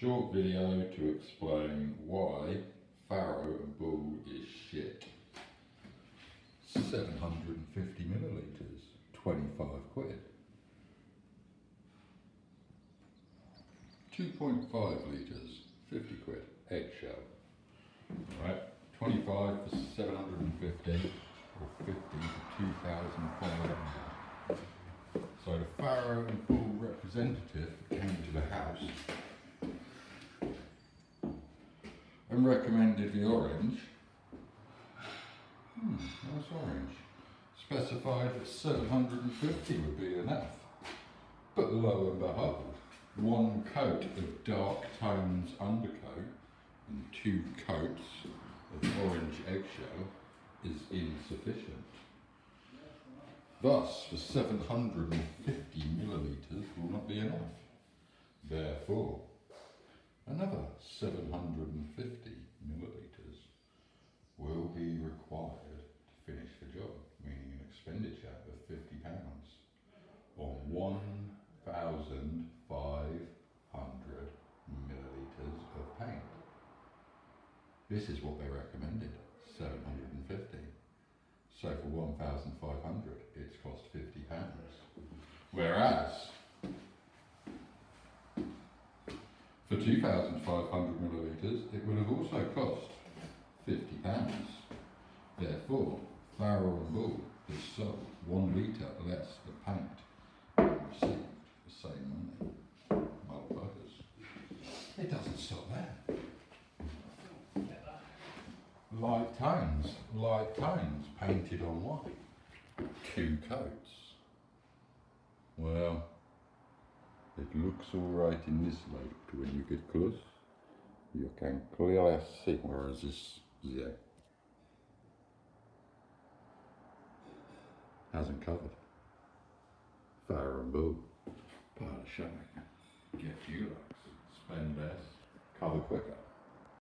Short video to explain why Faro and Bull is shit. 750 millilitres, 25 quid. 2.5 litres, 50 quid, eggshell. Right, 25 for 750 or 50 for 2,500. So the Faro and Bull representative came to the house and recommended the orange. Nice orange. Specified that 750 would be enough. But lo and behold, one coat of dark tones undercoat and 2 coats of orange eggshell is insufficient. Thus, the 750 millilitres will not be enough. Therefore, another 750 millilitres will be required to finish the job, meaning an expenditure of £50 on 1,500 millilitres of paint. This is what they recommended, 750. So for 1,500, it's cost £50. Whereas for 2,500 millilitres, it would have also cost £50. Therefore, Faro and Bull has sold 1 litre less of paint and received the same money. Motherfuckers. It doesn't stop there. Light tones painted on white. 2 coats. Well, it looks alright in this light, but when you get close, you can clearly see where is this there. Hasn't covered. Faro and Bull. Part of showing. Get Dulux. Spend less. Cover quicker.